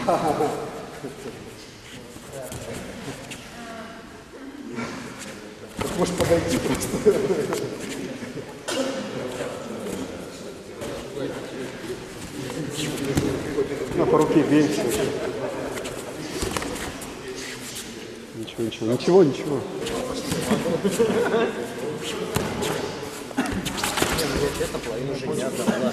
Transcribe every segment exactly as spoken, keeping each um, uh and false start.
Можешь подойти просто. На по руке бей. Ничего, ничего, ничего, ничего. Это половину уже не отдала.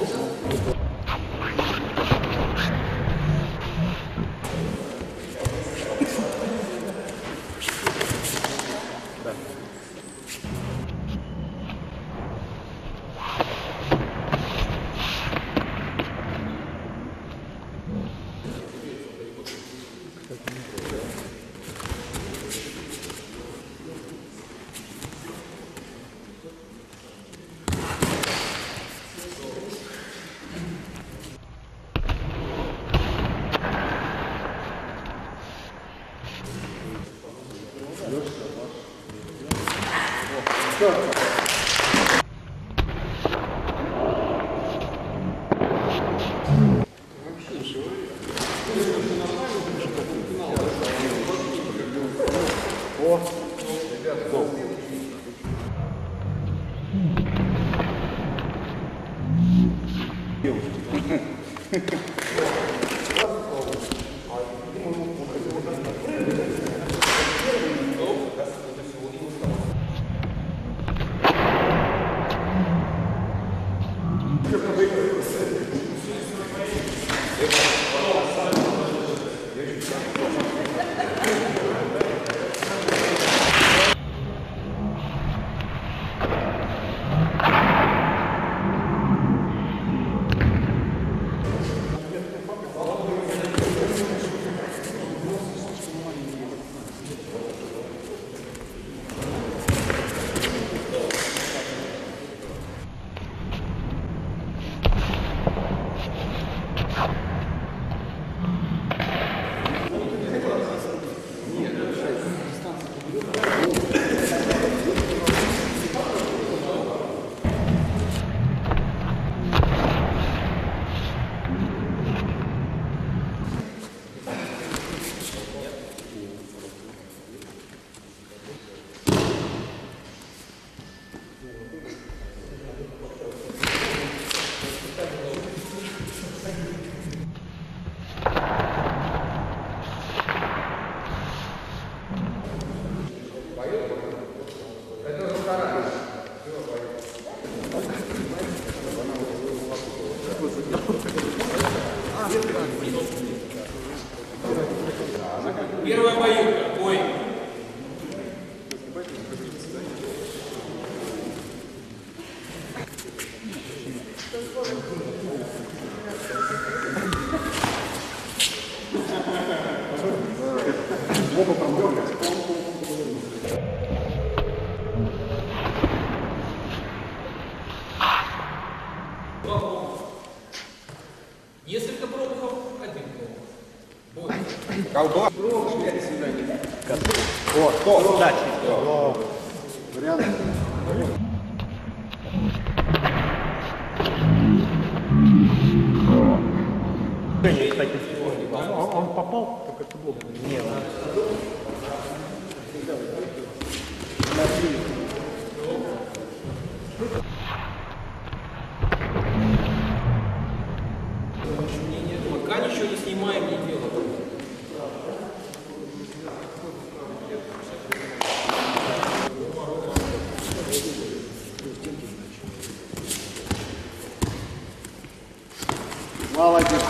Первая поилка. Ой. Несколько пробухов, один пробух. Колба. О, кто? Дачи. Вариант. Он, он попал, только это было. Нет. Пока ничего не снимаем, не делаем. Молодец.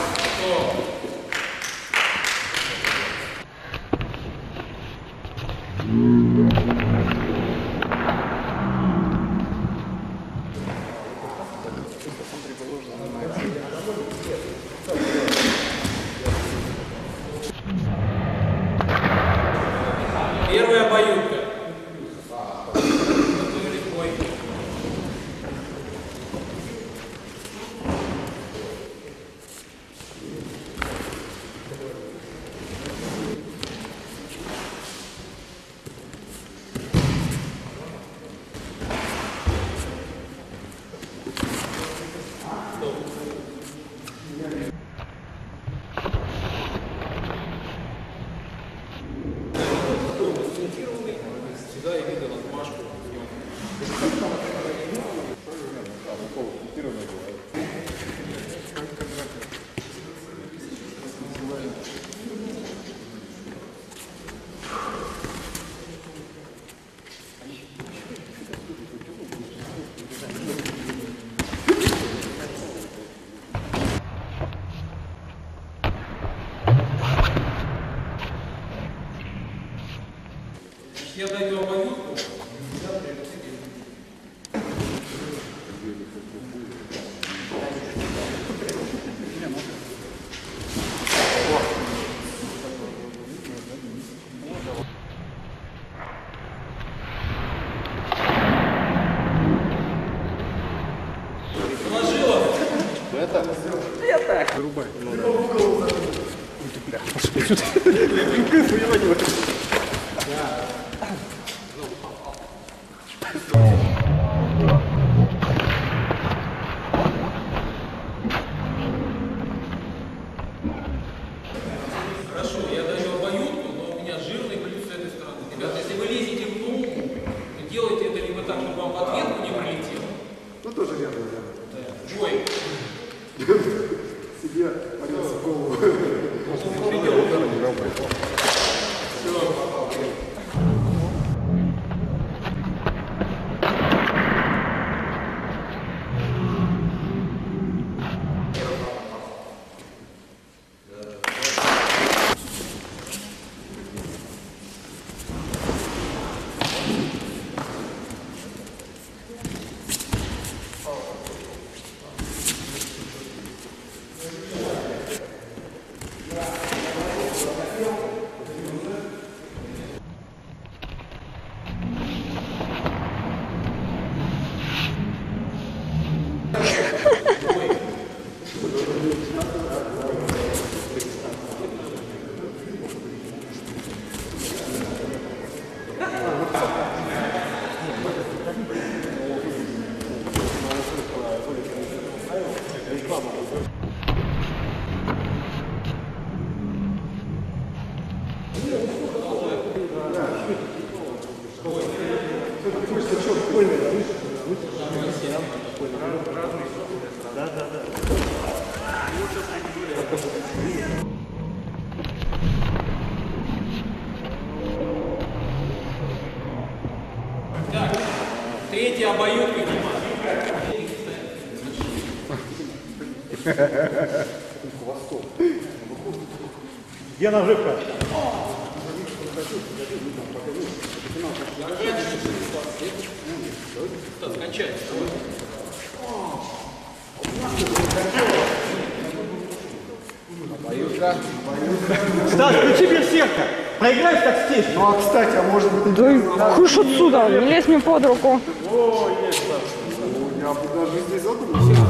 Хорошо, я даю обоюдку, но у меня жирный плюс с этой стороны. Ребята, если вы лезете в ногу, то делайте это либо так, чтобы вам в ответку не прилетело. Ну, тоже верно. Ой, Себе порез в голову. так, третья обоюдка, Дима. Где наживка? Стас, кончай. Стас, включи берсерка. Проиграешь как здесь. Ну, а кстати, а может быть... Да куш отсюда, не лезь мне под руку. Я бы даже здесь задумался.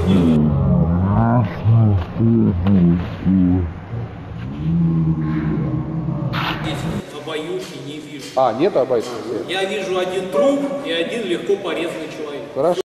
Здесь обоюдки не вижу. А, нет обойти? Я вижу один труп и один легко порезанный человек. Хорошо.